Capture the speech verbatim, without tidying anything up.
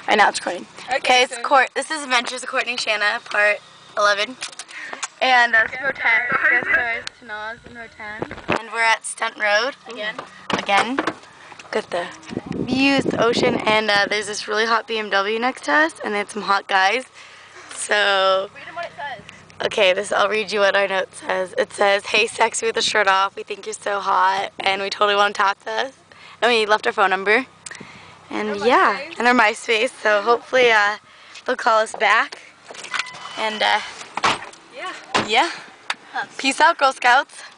Right now it's recording. Okay, Okay, it's so Court. This is Adventures of Courtney and Shanna, part eleven. And uh, road ten. And we're at Stunt Road again. Again. Got the views, the ocean, and uh, there's this really hot B M W next to us, and they had some hot guys. So. read them what it says. Okay, this I'll read you what our note says. It says, "Hey, sexy with the shirt off. We think you're so hot, and we totally want to talk to us." And we left our phone number. And Our yeah, MySpace. and our MySpace. So hopefully uh, they'll call us back. And uh, Yeah. yeah. Peace out, Girl Scouts.